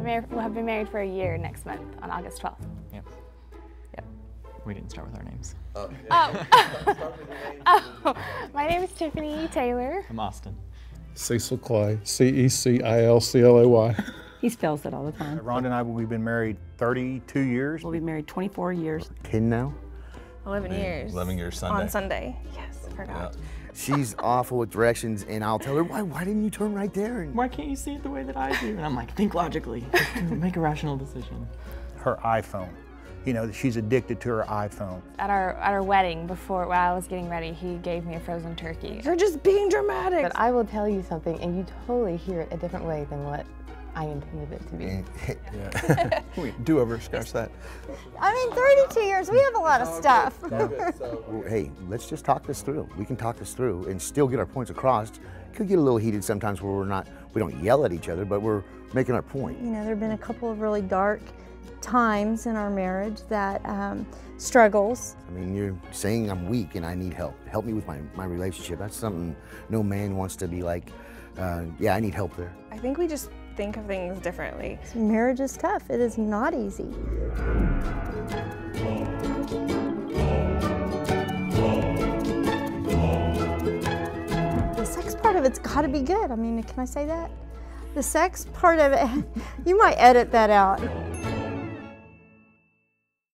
we'll have been married for a year next month on August 12th. Yep. Yep. We didn't start with our names. Oh, my name is Tiffany Taylor. I'm Austin. Cecil Clay, C-E-C-I-L-C-L-A-Y. He spells it all the time. Rhonda and I, we've been married 32 years. We'll be married 24 years. 10 now? 11 years. 11 years Sunday. On Sunday. Yes, I forgot. Yeah. She's awful with directions, and I'll tell her, why didn't you turn right there? And Why can't you see it the way that I do? And I'm like, think logically. Make a rational decision. Her iPhone. You know, she's addicted to her iPhone. At our wedding, while I was getting ready, he gave me a frozen turkey. You're just being dramatic. But I will tell you something, and you totally hear it a different way than what I intended it to be. Yeah. We do over scratch that. I mean, 32 years, we have a lot of stuff. well, hey, let's just talk this through. We can talk this through and still get our points across. Could get a little heated sometimes where we don't yell at each other, but we're making our point. You know, there have been a couple of really dark times in our marriage that struggles. I mean, you're saying I'm weak and I need help. Help me with my relationship. That's something no man wants to be like, yeah, I need help there. I think we just think of things differently. Marriage is tough. It is not easy. The sex part of it's got to be good. I mean, can I say that? The sex part of it, you might edit that out.